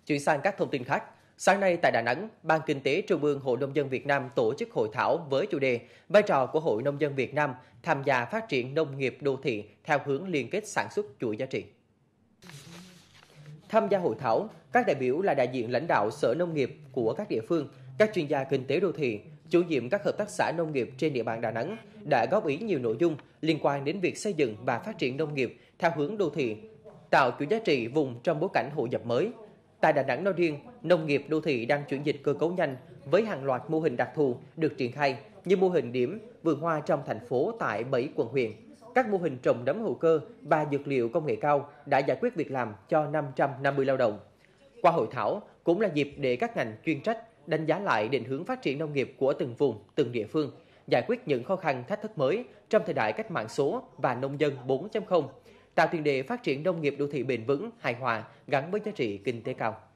Chuyển sang các thông tin khác. Sáng nay tại Đà Nẵng, Ban Kinh tế Trung ương Hội Nông dân Việt Nam tổ chức hội thảo với chủ đề vai trò của Hội Nông dân Việt Nam tham gia phát triển nông nghiệp đô thị theo hướng liên kết sản xuất chuỗi giá trị. Tham gia hội thảo, các đại biểu là đại diện lãnh đạo Sở Nông nghiệp của các địa phương, các chuyên gia kinh tế đô thị, chủ nhiệm các hợp tác xã nông nghiệp trên địa bàn Đà Nẵng đã góp ý nhiều nội dung liên quan đến việc xây dựng và phát triển nông nghiệp theo hướng đô thị, tạo chuỗi giá trị vùng trong bối cảnh hội nhập mới. Tại Đà Nẵng nói riêng, nông nghiệp đô thị đang chuyển dịch cơ cấu nhanh với hàng loạt mô hình đặc thù được triển khai như mô hình điểm vườn hoa trong thành phố tại 7 quận huyện. Các mô hình trồng nấm hữu cơ và dược liệu công nghệ cao đã giải quyết việc làm cho 550 lao động. Qua hội thảo cũng là dịp để các ngành chuyên trách đánh giá lại định hướng phát triển nông nghiệp của từng vùng, từng địa phương, giải quyết những khó khăn thách thức mới trong thời đại cách mạng số và nông dân 4.0, tạo tiền đề phát triển nông nghiệp đô thị bền vững, hài hòa gắn với giá trị kinh tế cao.